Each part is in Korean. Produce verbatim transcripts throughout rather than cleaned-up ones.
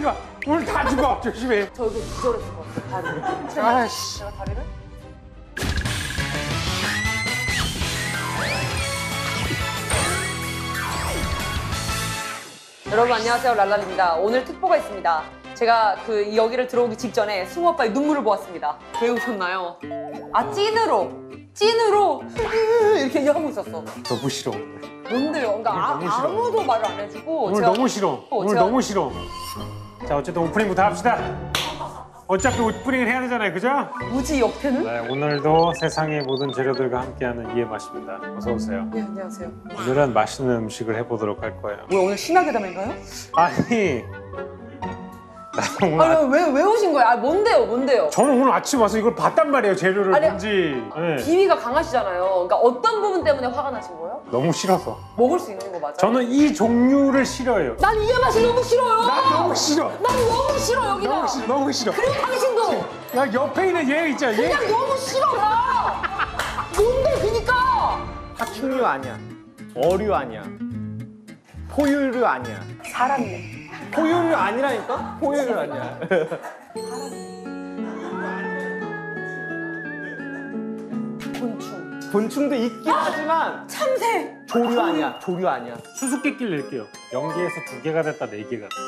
건들지 마. 오늘 다 죽어. 조심해. 저 이거 기절했을 것 같아요. 다리를. 아씨. 제가 다리를. 여러분 안녕하세요, 랄랄입니다. 오늘 특보가 있습니다. 제가 그 여기를 들어오기 직전에 승우 오빠의 눈물을 보았습니다. 왜 우셨나요? 아, 찐으로 찐으로 이렇게 하고 있었어. 너무 싫어. 뭔데요? 그러니까 아, 너무 싫어. 아무도 말을 안 해주고 오늘 제가, 너무 싫어. 어, 오늘 제가- 너무 싫어. 자, 어쨌든 오프닝부터 합시다. 어차피 오프닝을 해야 되잖아요, 그죠? 무지 역태는? 네, 오늘도 세상의 모든 재료들과 함께하는 이해 맛입니다. 어서 오세요. 네, 안녕하세요. 오늘은 맛있는 음식을 해보도록 할 거예요. 뭐 오늘 신화계 담인가요? 아니, 나 오늘 아, 아니 왜, 왜 오신 거예요? 아 뭔데요, 뭔데요? 저는 오늘 아침 와서 이걸 봤단 말이에요, 재료를 아니, 뭔지. 네. 비위가 강하시잖아요. 그러니까 어떤 부분 때문에 화가 나신 거예요? 너무 싫어서. 먹을 수 있는 거 맞아요? 저는 이 종류를 싫어요. 난 이게 맛이 너무 싫어요. 나 너무 싫어. 난 너무 싫어 여기가. 너무 싫어. 너무 싫어. 그리고 당신도 야, 옆에 있는 얘 있잖아. 얘. 그냥 너무 싫어 나. 뭔데 그니까. 파충류 아니야. 어류 아니야. 포유류 아니야. 사람이네. 포유류 아니라니까? 포유류 아니야. 곤충. 곤충도 있긴 하지만 참새. 조류 아니야. 조류 아니야. 수수께끼를 낼게요. 연계에서 두 개가 됐다, 네 개가 됐다.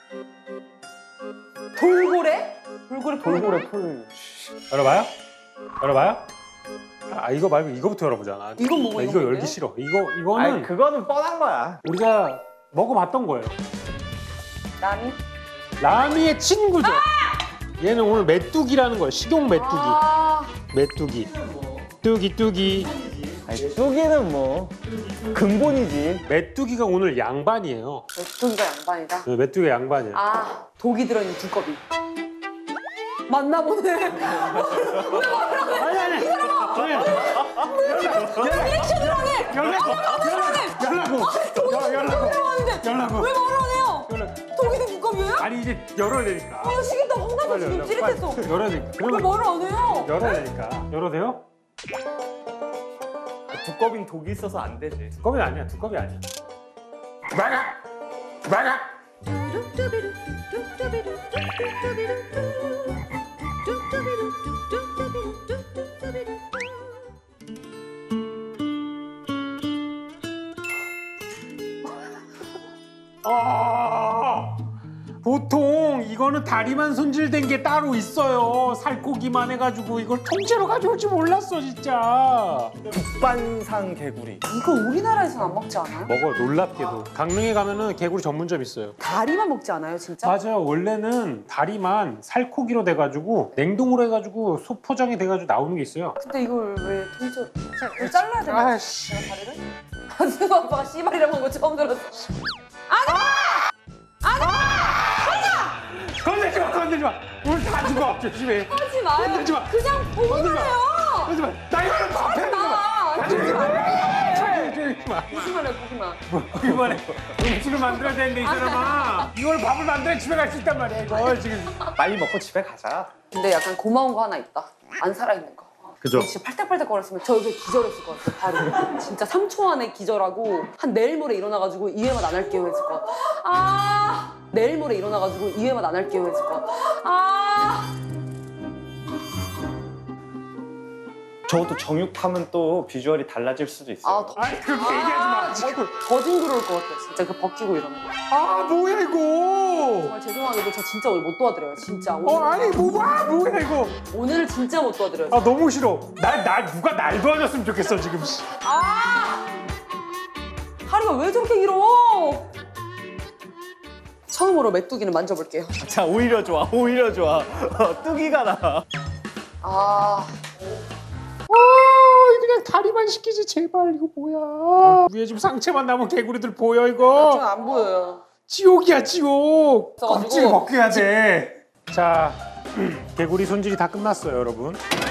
돌고래? 돌고래 돌고래 포유류. 열어봐요? 열어봐요? 아, 이거 말고 이거부터 열어보자. 나 이건 뭐고, 나 이건 이거 뭔데요? 열기 싫어. 이거 이거는 아니 그거는 뻔한 거야. 우리가 먹어봤던 거예요. 남이? 라미의 친구죠. 얘는 오늘 메뚜기라는 거예요. 식용 메뚜기. 아, 메뚜기. 뚜기 뚜기. 아니 뚜기는 뭐 근본이지. 메뚜기가 오늘 양반이에요. 메뚜기가 양반이다. 네, 메뚜기가 양반이에요. 아, 독이 들어있는 두꺼비. 맞나 보네. 아니 아니. 리액션을 하네. 연락고. 연락고. 연락고. 연락고. 왜 말을 안 해요? 독이 든 두꺼비예요? 아니 이제 열어야 되니까. 아, 시겠다. 혼나서 빨리 지금 열어. 찌릿했어. 빨리 열어야 되니까. 왜 그러면 말을 안 해요? 열어야 되니까. 열어도 돼요? 두꺼비는 독이 있어서 안 되지. 두꺼비 아니야. 두꺼비 아니야. 막아. 막아. 아, 보통 이거는 다리만 손질된 게 따로 있어요. 살코기만 해가지고 이걸 통째로 가져올 줄 몰랐어 진짜. 북반상 개구리. 이거 우리나라에서는 안 먹지 않아요? 먹어, 놀랍게도. 강릉에 가면은 개구리 전문점 있어요. 다리만 먹지 않아요, 진짜? 맞아요. 원래는 다리만 살코기로 돼가지고 냉동으로 해가지고 소포장이 돼가지고 나오는 게 있어요. 근데 이걸 왜 통째로... 이걸 잘라야 되나? 아씨. 제가 다리를? 한승우 아빠가 씨발이라는 거 처음 들었어. 건들지 마, 건들지 마. 오늘 다 죽어. 조심해. 하지 마요. 건들지 마. 그냥 보기만 해요. 건들지 마. 나 이거는 밥 해. 마. 조심히 마. 조심히 마. 보기만 해, 보기만. 보기만 해. 음식을 만들어야 되는데 이 사람아. 이걸 밥을 만들어 집에 갈 수 있단 말이야 이걸 지금. 빨리 먹고 집에 가자. 근데 약간 고마운 거 하나 있다. 안 살아있는 거. 그죠? 진짜 팔딱팔딱 거렸으면 저 여기 기절했을 것 같아요, 바로. 진짜 삼 초 안에 기절하고 한 내일 모레 일어나가지고 이 회만 안 할게요 했을 것 같아. 아, 내일 모레 일어나가지고 이 회만 안 할게요 했을 것 같아. 아. 저것도 정육 타면 또 비주얼이 달라질 수도 있어요. 아, 더, 아니 그렇게 얘기하지 마. 지금. 더 징그러울 것 같아, 진짜 그 벗기고 이러는 거. 아 뭐야 이거. 정말 죄송하게도 저 진짜 오늘 못 도와드려요, 진짜. 오늘, 어 아니 뭐야 뭐야 이거. 오늘 진짜 못 도와드려요. 아 너무 싫어. 날 날 누가 날 도와줬으면 좋겠어 지금. 아! 다리가 왜 저렇게 길어? 처음으로 메뚜기는 만져볼게요. 자 오히려 좋아. 오히려 좋아. 뚜기가 나. 아, 아 그냥 다리만 시키지 제발 이거 뭐야. 위에 지금 상체만 남은 개구리들 보여 이거. 전 안 보여요. 지옥이야 지옥. 있어가지고. 껍질 벗겨야 돼. 자 개구리 손질이 다 끝났어요 여러분.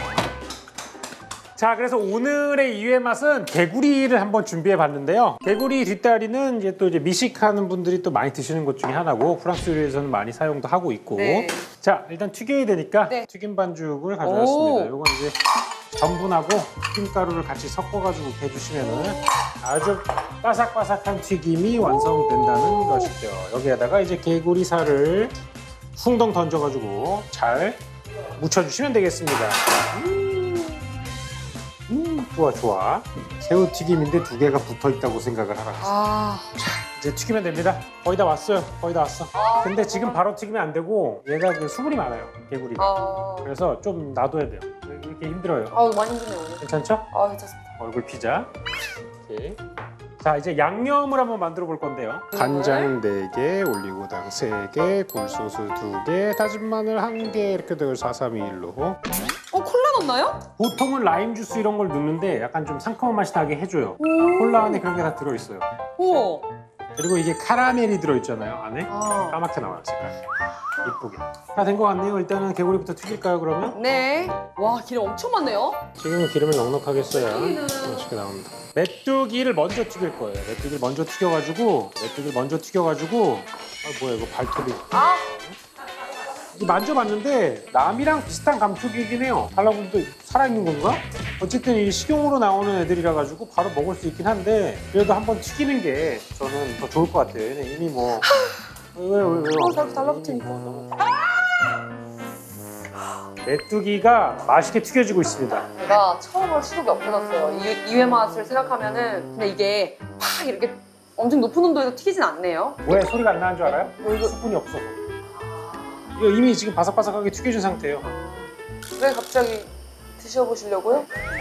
자 그래서 오늘의 이 회 맛은 개구리를 한번 준비해 봤는데요. 개구리 뒷다리는 이제 또 이제 미식하는 분들이 또 많이 드시는 것 중에 하나고 프랑스 요리에서는 많이 사용도 하고 있고. 네. 자 일단 튀겨야 되니까 네. 튀김 반죽을 가져왔습니다. 오. 이건 이제 전분하고 튀김가루를 같이 섞어가지고 이렇게 해주시면은 아주 바삭바삭한 튀김이 완성된다는 것이죠. 여기에다가 이제 개구리살을 숭덩 던져가지고 잘 묻혀주시면 되겠습니다. 음, 음 좋아 좋아. 새우튀김인데 두 개가 붙어있다고 생각을 하라. 아, 이제 튀기면 됩니다. 거의 다 왔어요. 거의 다 왔어. 근데 지금 바로 튀기면 안 되고 얘가 그 수분이 많아요. 개구리가. 아, 그래서 좀 놔둬야 돼요. 이렇게 힘들어요. 아 많이 힘드네요 오늘. 괜찮죠? 아 괜찮습니다. 얼굴 피자. 오케이. 자 이제 양념을 한번 만들어 볼 건데요. 간장 네 개, 올리고당 세 개, 굴소스 두 개, 다진 마늘 한 개 이렇게 돼서 사삼이일로. 어 콜라 넣나요? 보통은 라임 주스 이런 걸 넣는데 약간 좀 상큼한 맛이 나게 해줘요. 콜라 안에 그런 게 다 들어있어요. 우와. 그리고 이게 카라멜이 들어있잖아요 안에. 아. 까맣게 나와요 색깔. 이쁘게. 다 된 것 같네요. 일단은 개구리부터 튀길까요 그러면? 네. 와 기름 엄청 많네요. 지금은 기름을 넉넉하게 써야 튀기는. 맛있게 나옵니다. 메뚜기를 먼저 튀길 거예요. 메뚜기를 먼저 튀겨가지고 메뚜기를 먼저 튀겨가지고 아 뭐야 이거 발톱이. 아. 이게 만져봤는데 남이랑 비슷한 감촉이긴 해요. 달라붙도 살아있는 건가? 어쨌든 이 식용으로 나오는 애들이라 가지고 바로 먹을 수 있긴 한데 그래도 한번 튀기는 게 저는 더 좋을 것 같아요. 얘는 이미 뭐 왜 왜 왜? 어, 달- 달라붙으니까. 메뚜기가 맛있게 튀겨지고 있습니다. 제가 처음으로 시도가 없어졌어요. 이, 이회 맛을 생각하면은 근데 이게 팍 이렇게 엄청 높은 온도에서 튀기진 않네요. 왜 소리가 안 나는 줄 알아요? 어, 이거 수분이 없어서. 이거 이미 지금 바삭바삭하게 튀겨진 상태예요. 왜 갑자기 드셔보시려고요?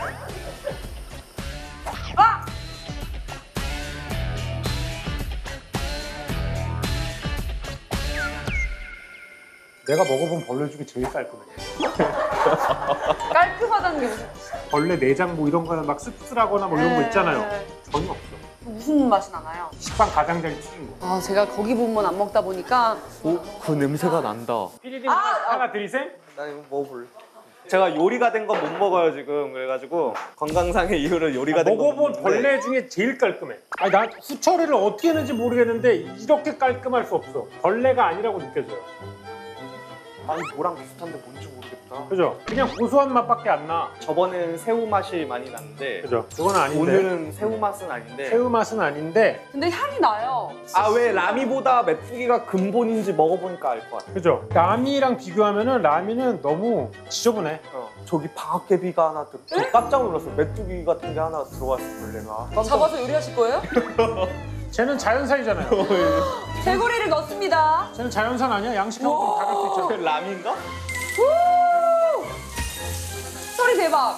아! 내가 먹어본 벌레 중에 제일 깔끔해. 깔끔하다는 게 무슨 벌레 내장 뭐 이런 거는 막 씁쓸하거나 뭐 이런 거 있잖아요. 네. 전혀 없어. 무슨 맛이 나나요? 식빵 가장 잘 튀긴 거. 아 제가 거기 부분만 안 먹다 보니까 오, 그 냄새가 난다. 피디님 아, 하나, 아. 하나 드리셈? 나 이거 먹어볼래. 제가 요리가 된 건 못 먹어요 지금. 그래가지고 건강상의 이유로 요리가 된 건 먹어본 벌레 중에 제일 깔끔해. 아니 나 후처리를 어떻게 했는지 모르겠는데 이렇게 깔끔할 수 없어. 벌레가 아니라고 느껴져요. 아니 뭐랑 비슷한데 뭔지 모르겠다. 그죠? 그냥 고소한 맛밖에 안 나. 저번엔 새우 맛이 많이 났는데 그죠? 그건 아닌데. 오늘은 새우 맛은 아닌데. 새우 맛은 아닌데. 근데 향이 나요. 아 왜 라미보다 메뚜기가 근본인지 먹어보니까 알 것 같아. 그죠? 라미랑 비교하면은 라미는 너무 지저분해. 어, 저기 방학개비가 하나 들. 저 깜짝 놀랐어. 메뚜기 같은 게 하나 들어왔어 벌레가. 잡아서 요리하실 거예요? 쟤는 자연산이잖아요. 개구리를 넣습니다. 쟤는 자연산 아니야? 양식하고 다를 수 있잖아. 그 라미인가? 우! 소리 대박.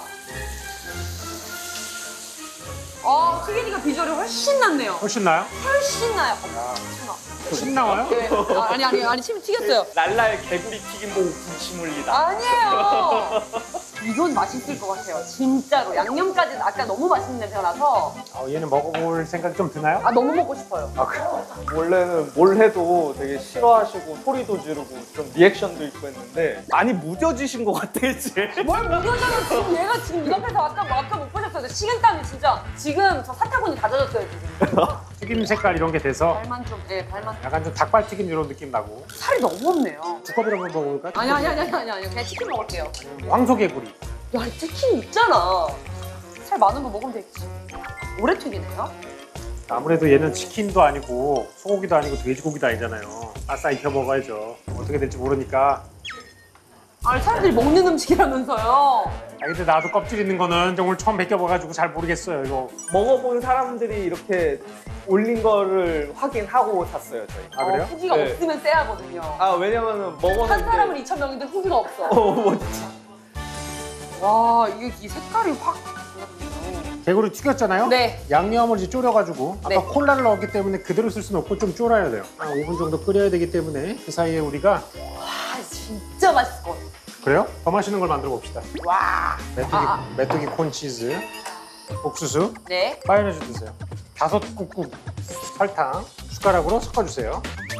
아 튀기니까 비주얼이 훨씬 낫네요. 훨씬 나요? 훨씬 나요. 신 나와요? 네. 아, 아니 아니 아니 침 튀겼어요. 랄랄 개구리 튀김 보고 군침 흘리다. 아니에요. 이건 맛있을 것 같아요. 진짜로 양념까지 아까 너무 맛있는 냄새가 나서 어, 얘는 먹어볼 생각이 좀 드나요? 아 너무 먹고 싶어요. 아, 그래? 원래는 뭘 해도 되게 싫어하시고 소리도 지르고 좀 리액션도 있고 했는데 많이 무뎌지신 것 같아 이제. 뭘 무겨져요 지금 얘가 지금 눈앞에서 아까 아까 못 보셨어요. 식은땀이 진짜 지금 저 사타구니 다 젖었어요 지금. 튀김 색깔 이런 게 돼서 발만 좀, 예 발만. 약간 좀 닭발튀김 이런 느낌 나고. 살이 너무 없네요. 두꺼비로 한번 먹어볼까? 아니 아니 아니 아니 아니 그냥 치킨 먹을게요. 황소개구리. 야 이 치킨 있잖아. 살 많은 거 먹으면 되겠지. 오래 튀기네요. 아무래도 얘는 치킨도 아니고 소고기도 아니고 돼지고기도 아니잖아요. 아싸 익혀 먹어야죠. 어떻게 될지 모르니까. 아니 사람들이 먹는 음식이라면서요. 아 근데 나도 껍질 있는 거는 오늘 처음 벗겨봐가지고 잘 모르겠어요 이거. 먹어본 사람들이 이렇게 올린 거를 확인하고 샀어요 저희. 아 그래요? 어, 후기가 네. 없으면 쎄하거든요. 아 왜냐면은 먹었는데. 한 사람은 이천 명인데 후기가 없어. 어 뭐지? 와 이게 이 색깔이 확. 개구리 튀겼잖아요? 네. 양념을 이제 졸여가지고 아까 네. 콜라를 넣었기 때문에 그대로 쓸 수는 없고 좀 졸아야 돼요. 한 오 분 정도 끓여야 되기 때문에 그 사이에 우리가 와 진짜 맛있을 것 같아. 그래요? 더 맛있는 걸 만들어 봅시다. 와. 메뚜기, 아, 아. 메뚜기 콘치즈, 옥수수, 네. 마요네즈 드세요. 다섯 꾹꾹 설탕 숟가락으로 섞어주세요.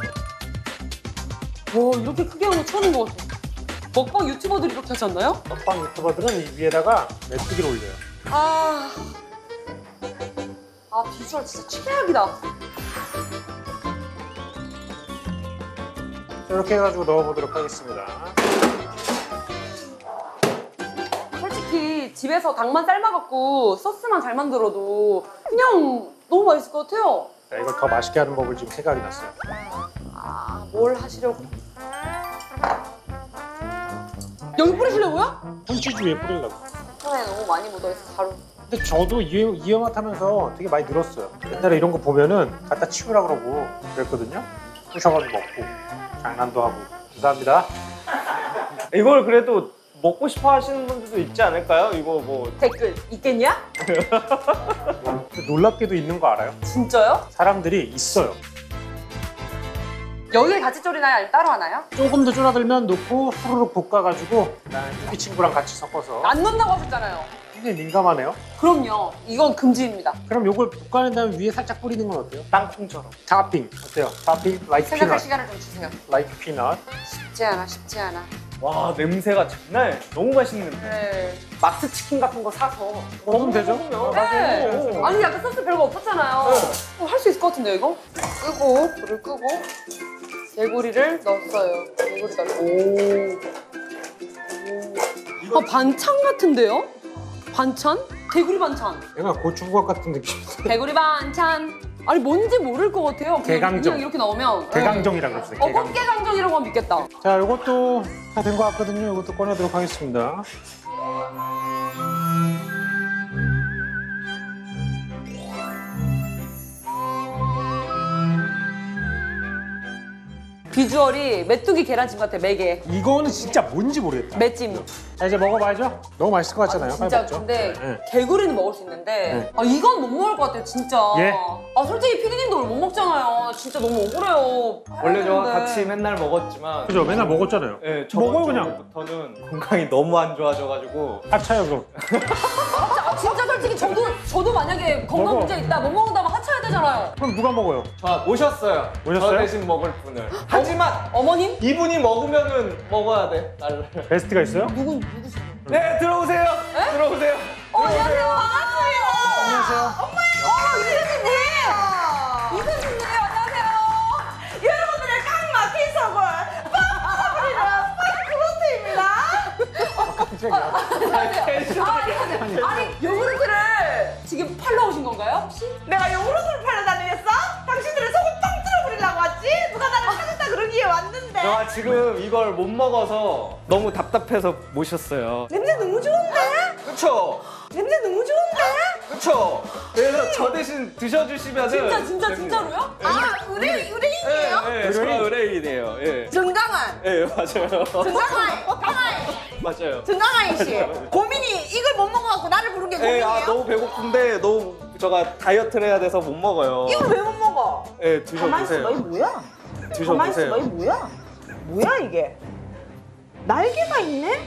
와 이렇게 크게 하는 거 처음인 것 같아. 먹방 유튜버들이 이렇게 하지 않나요? 먹방 유튜버들은 이 위에다가 메뚜기를 올려요. 아. 아 비주얼 진짜 최악이다. 이렇게 해가지고 넣어보도록 하겠습니다. 솔직히 집에서 닭만 삶아갖고 소스만 잘 만들어도 그냥 너무 맛있을 것 같아요. 자, 이걸 더 맛있게 하는 법을 지금 생각이 났어요. 아, 뭘 하시려고? 여기 뿌리시려고요? 콘치즈 위에 뿌리려고. 손에 너무 많이 묻어있어 가루. 근데 저도 이해, 이해맛 하면서 되게 많이 늘었어요. 옛날에 이런 거 보면은 갖다 치우라 그러고 그랬거든요. 부셔가지고 먹고 장난도 하고. 감사합니다. 이걸 그래도 먹고 싶어 하시는 분들도 있지 않을까요? 이거 뭐 댓글 있겠냐? 놀랍게도 있는 거 알아요? 진짜요? 사람들이 있어요. 여기에 같이 졸이나요? 아니면 따로 하나요? 조금 더 줄어들면 넣고 후루룩 볶아가지고 그다음에 이 친구랑 같이 섞어서. 안 넣는다고 하셨잖아요. 굉장히 민감하네요. 그럼요. 이건 금지입니다. 그럼 요걸 볶아낸 다음에 위에 살짝 뿌리는 건 어때요? 땅콩처럼. 타핑 어때요? 타핑 like 생각할 peanut. 시간을 좀 주세요. like peanut. 쉽지 않아, 쉽지 않아. 와 냄새가 장난. 너무 맛있는데. 네. 마트 치킨 같은 거 사서 먹으면 되죠? 먹으면 네. 맞아요. 아니 약간 소스 별거 없었잖아요. 네. 할 수 있을 것 같은데요, 이거? 끄고 불을 끄고 개구리를 넣었어요. 개구리 넣고. 오. 오. 아 반찬 같은데요? 반찬? 개구리 반찬. 얘가 고추국밥 같은 느낌. 개구리 반찬. 아니 뭔지 모를 것 같아요. 그냥, 개강정. 그냥 이렇게 나오면. 개강정이라고 그랬어요. 어, 개강정. 꽃게강정이라고 하면 믿겠다. 자, 이것도 다 된 것 같거든요. 이것도 꺼내도록 하겠습니다. 비주얼이 메뚜기 계란찜 같아, 매개. 이거는 진짜 뭔지 모르겠다. 매찜. 자, 이제 먹어봐야죠. 너무 맛있을 것 같잖아요. 빨리 진짜 먹죠. 근데 네. 개구리는 먹을 수 있는데 네. 아 이건 못 먹을 것 같아요, 진짜. 예. 아 솔직히 피디님도 못 먹잖아요. 진짜 너무 억울해요. 원래 저와 근데. 같이 맨날 먹었지만 그죠? 맨날 먹었잖아요. 예, 먹어요, 저번 그냥. 주부터는 건강이 너무 안 좋아져가지고 하차요, 그럼. 아, 진짜 솔직히 저도 저도 만약에 건강 먹어. 문제 있다 못 먹는다면 하차해야 되잖아요. 그럼 누가 먹어요? 저 모셨어요. 모셨어요? 저 대신 먹을 분을. 하지만 어머님? 이분이 먹으면은 먹어야 돼. 날로. 베스트가 있어요? 누구 누구세요? 네 들어오세요. 들어오세요. 어 안녕하세요. 반갑습니다. 안녕하세요. 어 이수진님. 이수진님 안녕하세요. 여러분들의 깡 막힌 속을 빡빡거리는 빡크로트입니다. 깜짝이야. 아니 요구르트를 지금 팔러 오신 건가요 혹시? 내가 요구르트를 팔러 다니겠어? 당신들의 속을 뻥 뚫어버리려고 왔지? 누가 나를 찾았다 그러기에 왔는데. 제가 지금 이걸 못 먹어서 너무 답답해서 모셨어요. 냄새 너무 좋은데? 그쵸? 냄새 너무 좋은데? 그쵸? 그래서 저 대신 드셔주시면은 진짜 진짜 됩니다. 진짜로요? 아, 의뢰인, 의뢰인이에요? 예, 예, 제가 의뢰인이에요. 예. 정강한. 예, 맞아요. 정강한. 강한. 맞아요. 정강한 씨. 고민이 이걸 못 먹어갖고 나를 부른 게 예, 고민이에요? 아, 너무 배고픈데 너무 제가 다이어트를 해야 돼서 못 먹어요. 이걸 왜 못 먹어? 예, 가만 있어봐, 드셔보세요. 이게 뭐야? 가만 있어봐, 이게 드셔보세요. 뭐야? 뭐야 이게? 날개가 있네?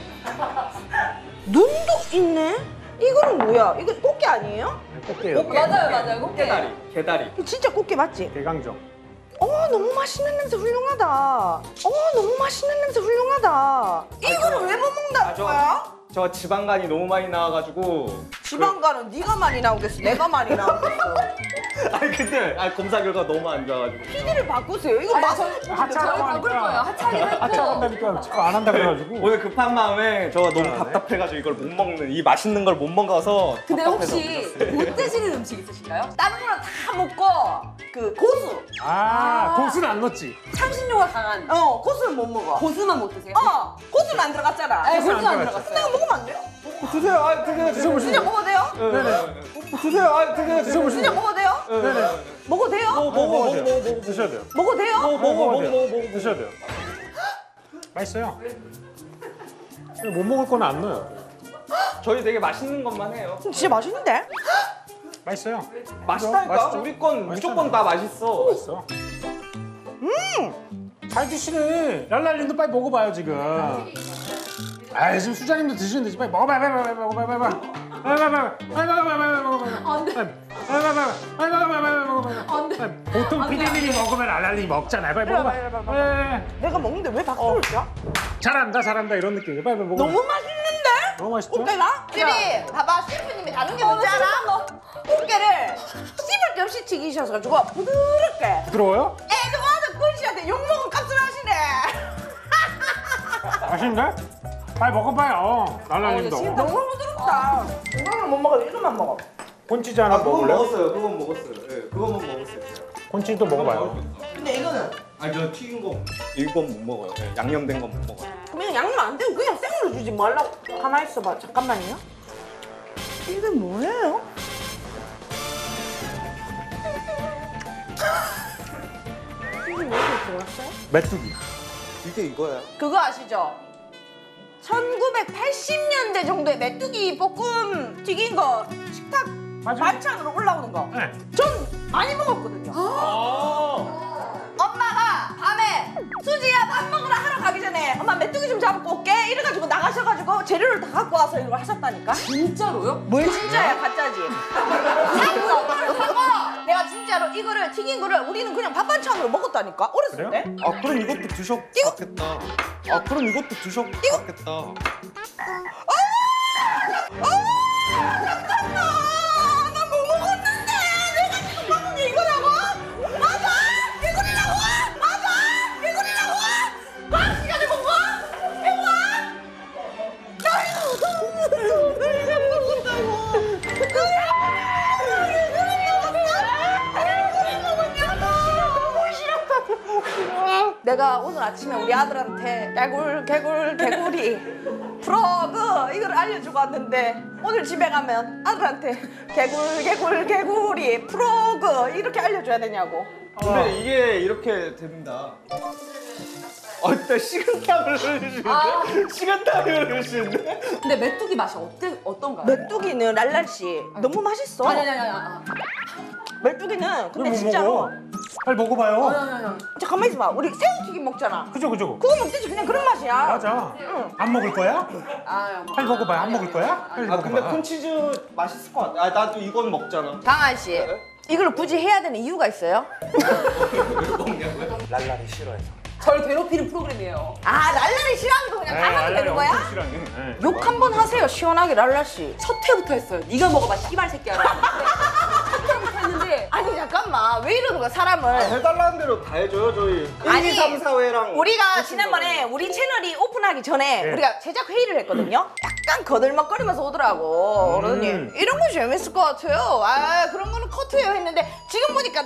눈도 있네? 이거는 뭐야? 이거 꽃게 아니에요? 꽃게요. 맞아요 맞아요 꽃게. 개다리, 개다리. 이거 진짜 꽃게 맞지? 개강정. 어 너무 맛있는 냄새 훌륭하다. 어 너무 맛있는 냄새 훌륭하다. 이거를 왜 못 먹는다는 아, 저- 거야? 저 지방간이 너무 많이 나와가지고. 지방간은 네가 많이 나오겠어. 내가 많이 나오겠어. 아니 근데 아, 검사 결과 너무 안 좋아가지고. 피디를 바꾸세요. 이거 아니, 맛. 저, 하차라고 저희 바꿀 하니까. 거예요. 하차하기로 했고. 하차한다니까 자꾸 안 한다 그래가지고. 오늘 급한 마음에 저가 너무 아, 네. 답답해가지고 이걸 못 먹는 이 맛있는 걸 못 먹어서. 근데 답답해서 혹시 모셨어요. 못 드시는 음식 있으신가요? 다른 거랑 다 먹고 그 고수. 아, 고수는 안 넣었지. 향신료가 강한 어 고수는 못 먹어. 고수만 못 드세요? 어 고수는 안 들어갔잖아. 네, 고수는 고수 안 안 들어갔어요. 들어갔어요. 내가 먹으면 안 돼요? 드세요. 아, 드세요. 드셔보시죠. 진짜 먹어도 돼요? 네네. 드세요. 아, 드세요. 드셔보시죠. 진짜 먹어도 돼요? 네네. 먹어도 돼요? 먹어, 먹어, 먹어, 먹어, 먹어. 드셔야 돼요. 먹어도 돼요? 먹어, 먹어, 먹어, 돼요. 먹어, 먹어. 드셔야 돼요. 맛있어요. 못 먹을 거는 안 넣어요. 저희 되게 맛있는 것만 해요. 진짜 맛있는데? 맛있어요. 맛있다니까? 맛있죠? 우리 건 맛있잖아. 무조건 다 맛있어. 맛있어. 음! 잘 드시네. 랄랄님도 빨리 먹어봐요 지금. 아 지금 수장님도 드시는데 지금 빨리 먹어봐, 빨리 먹어봐, 먹어봐, 빨리 먹어봐. 빨리 먹어봐, 빨리 먹어봐, 빨리 먹어봐. 안 돼. 빨리 먹어봐, 빨리 먹어봐, 빨리 먹어봐. 안 돼. 보통 안 돼, 피디님이 먹으면 랄랄님이 먹잖아요. 빨리 먹어봐. 빨리, 빨리, 빨리. 예, 내가 먹는데 왜 박수를 쳐? 잘한다, 잘한다 이런 느낌이에요. 빨리 먹어봐. 너무 맛있는데? 너무 맛있죠? 꽃게가? 찌리 봐봐 셰프님이 다른 게 뭔지 알아? 꽃게를 씹을 게 없이 튀기셔가지고 부드럽게 부드러워요? 애도 와서 꾼씨한테 욕먹은 값을 하시네. 맛있는데? 빨리 먹어봐요. 날라님도. 어, 지금 너무 부드럽다. 이거는 못 먹어. 이거만 먹어. 콘치즈 하나 그건 먹을래요? 먹었어요. 그건 먹었어요. 예, 그거만 먹었어요. 콘치즈도 먹어봐요. 근데 이거는 아니 저 튀긴 거 이건 못 먹어요. 예, 양념된 건 못 먹어요. 그냥 양념 안 되고 그냥 생으로 주지 말라고. 가만히 있어봐. 잠깐만요. 이게 뭐예요? 이게 왜 이렇게 좋았어요? 메뚜기. 이게 이거야. 그거 아시죠? 천구백팔십 년대 정도에 메뚜기 볶음 튀긴 거 식탁 맞아요. 반찬으로 올라오는 거. 네. 전 많이 먹었거든요. 엄마가 밤에 수지야 밥 먹으러 하러 가기 전에 엄마 메뚜기 좀 잡고 올게 이래가지고 나가셔가지고 재료를 다 갖고 와서 이걸 하셨다니까. 진짜로요? 뭘 진짜야 가짜지. 샀어. 사고 내가 진짜로 이거를 튀긴 거를 우리는 그냥 밥 반찬으로 먹었다니까 어렸을 그래요? 때. 아 그럼 이것도 드셨겠다. 아 그럼 이것도 드셨겠다. 나 뭐 먹었는데 내가 지금 먹은 게 이거라고? 맞아? 개구리라고? 맞아? 개구리라고? 밥 시간에 먹어? 내가 오늘 아침에 우리 아들한테 개굴 개굴 개구리 프로그 이걸 알려주고 왔는데 오늘 집에 가면 아들한테 개굴 개굴 개구리 프로그 이렇게 알려줘야 되냐고. 근데 이게 이렇게 됩니다. 아, 일단 식은땀을 흘리시는데? 아. 식은땀을 흘리시는데? 근데 메뚜기 맛이 어때, 어떤가요? 메뚜기는 랄랄씨 너무 맛있어. 아니 아니 아니 아니 메뚜기는 근데 못 진짜로 먹어. 빨리 먹어봐요. 아니 아니 아니 진짜 가만히 있어봐. 우리 새우튀김 먹잖아. 그죠 그죠. 그거 먹듯이 그냥 그런 맛이야. 맞아. 응. 안 먹을 거야? 아, 빨리 먹어봐요. 안 먹을 거야? 빨리 아, 근데 먹어봐. 콘치즈 맛있을 것 같아. 아, 나도 이건 먹잖아. 강한 씨, 이걸 굳이 해야 되는 이유가 있어요? 랄랄이 싫어해서. 절 괴롭히는 프로그램이에요. 아 랄랄이 싫어하는 거 그냥 다 하면 되는 거야? 싫어해. 네. 욕 한 번 하세요 시원하게 랄랄 씨. 첫 회부터 했어요. 네가 먹어봐 씨발 새끼야. 첫 회부터 했는데 아니 잠깐만 왜 이러는 거야 사람을. 아, 해달라는 대로 다 해줘요, 저희. 아니, 일, 이, 삼, 사 회랑. 우리가 지난번에 우리 채널이 오픈하기 전에 네. 우리가 제작 회의를 했거든요. 약간 거들먹거리면서 오더라고. 음. 그러더니 이런 거 재밌을 것 같아요. 아 그런 거는 커트해요 했는데 지금 보니까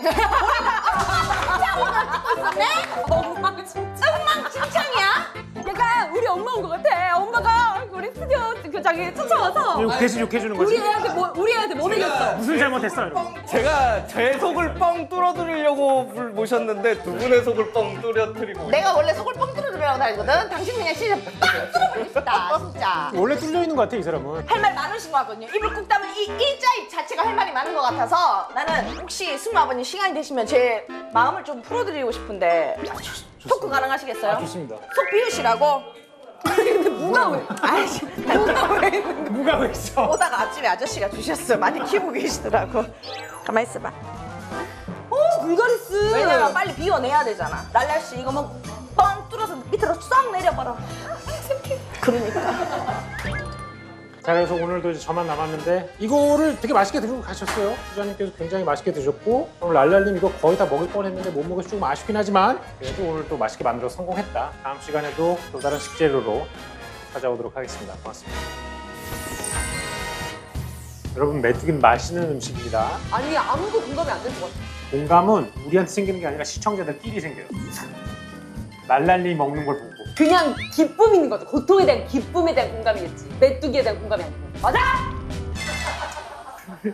짱구나 찍고 있었네? 엄마 진짜 엉망진창이야? 약간 우리 엄마 온 것 같아. 엄마가 우리 스튜디오 그 자기 쫓아와서 욕해주, 욕해주는 거지. 우리 애한테 뭐 우리 애한테 뭐 먹였어? 무슨 잘못했어? 이러고. 제가 제 속을 뻥 뚫어드리려고 불 모셨는데 두 분의 속을 뻥 뚫어드리고. 내가 원래 속을 뻥 뚫어주려고 다니거든. 당신 그냥 진짜 빵 뚫어버리고 싶다 진짜. 원래 뚫려 있는 것 같아 이 사람은. 할 말 많으신 것 같거든요. 입을 꾹 닫으면 이 일자입 자체가 할 말이 많은 것 같아서 나는 혹시 승우 아버님 시간이 되시면 제 마음을 좀 풀어드리고 싶은데 토크 가능하시겠어요? 아, 좋습니다. 속 비우시라고. 근데 무가 왜? 아이씨, 무가 왜 있는 거야? 무가 왜 있어? 오다가 아침에 아저씨가 주셨어. 많이 키우고 계시더라고. 가만 있어봐. 어 불가리스. 왜냐면 빨리 비워내야 되잖아. 랄랄 씨 이거 뭐 뻥 뚫어서 밑으로 쏙 내려버려. 그러니까. 자, 그래서 오늘도 이제 저만 남았는데 이거를 되게 맛있게 드시고 가셨어요. 부자님께서 굉장히 맛있게 드셨고 오늘 랄랄님 이거 거의 다 먹을 뻔했는데 못 먹어서 조금 아쉽긴 하지만 그래도 오늘 또 맛있게 만들어 성공했다. 다음 시간에도 또 다른 식재료로 찾아오도록 하겠습니다. 고맙습니다. 여러분 메뚜기는 맛있는 음식입니다. 아니 아무도 공감이 안 될 것 같아. 공감은 우리한테 생기는 게 아니라 시청자들끼리 생겨요. 랄랄님 먹는 걸 보고. 그냥 기쁨이 있는 거죠. 고통에 대한 기쁨에 대한 공감이겠지. 메뚜기에 대한 공감이 아니고. 맞아?